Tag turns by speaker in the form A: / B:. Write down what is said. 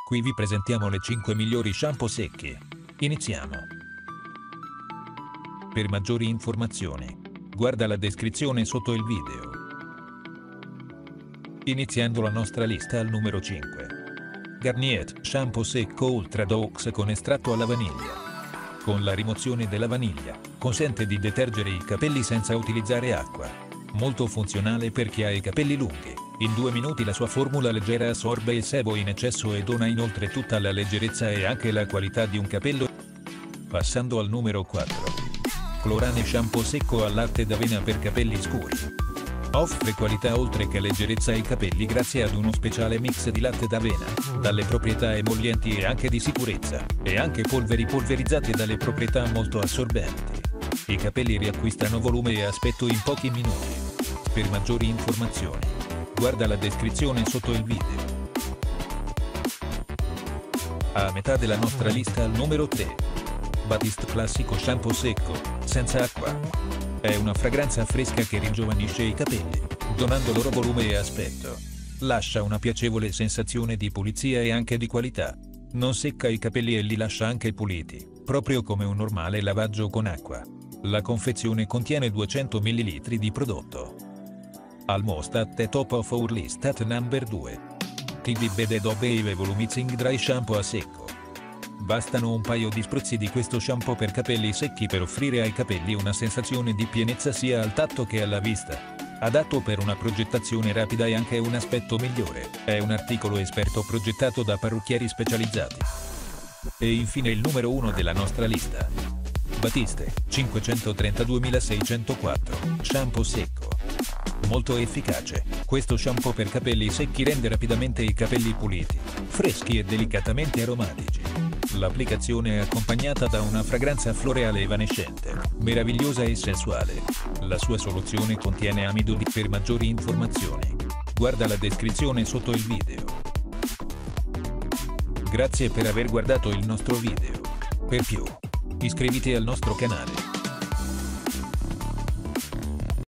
A: Qui vi presentiamo le 5 migliori shampoo secchi. Iniziamo. Per maggiori informazioni, guarda la descrizione sotto il video. Iniziando la nostra lista al numero 5. Garnier Shampoo Secco Ultra Doux con estratto alla vaniglia. Con la rimozione della vaniglia, consente di detergere i capelli senza utilizzare acqua. Molto funzionale per chi ha i capelli lunghi. In 2 minuti la sua formula leggera assorbe il sebo in eccesso e dona inoltre tutta la leggerezza e anche la qualità di un capello. Passando al numero 4. Clorane Shampoo Secco al latte d'avena per capelli scuri. Offre qualità oltre che leggerezza ai capelli grazie ad uno speciale mix di latte d'avena, dalle proprietà emollienti e anche di sicurezza, e anche polveri polverizzate dalle proprietà molto assorbenti. I capelli riacquistano volume e aspetto in pochi minuti. Per maggiori informazioni, guarda la descrizione sotto il video. A metà della nostra lista al numero 3. Batiste Classico Shampoo Secco, senza acqua. È una fragranza fresca che ringiovanisce i capelli, donando loro volume e aspetto. Lascia una piacevole sensazione di pulizia e anche di qualità. Non secca i capelli e li lascia anche puliti, proprio come un normale lavaggio con acqua. La confezione contiene 200 ml di prodotto. Almost at the top of our list at number 2. TV Bed Baby Volumizing Dry Shampoo a secco. Bastano un paio di spruzzi di questo shampoo per capelli secchi per offrire ai capelli una sensazione di pienezza sia al tatto che alla vista. Adatto per una progettazione rapida e anche un aspetto migliore. È un articolo esperto progettato da parrucchieri specializzati. E infine il numero 1 della nostra lista. Batiste 532604 Shampoo secco. Molto efficace, questo shampoo per capelli secchi rende rapidamente i capelli puliti, freschi e delicatamente aromatici. L'applicazione è accompagnata da una fragranza floreale evanescente, meravigliosa e sensuale. La sua soluzione contiene amido di. Per maggiori informazioni, guarda la descrizione sotto il video. Grazie per aver guardato il nostro video. Per più, iscriviti al nostro canale.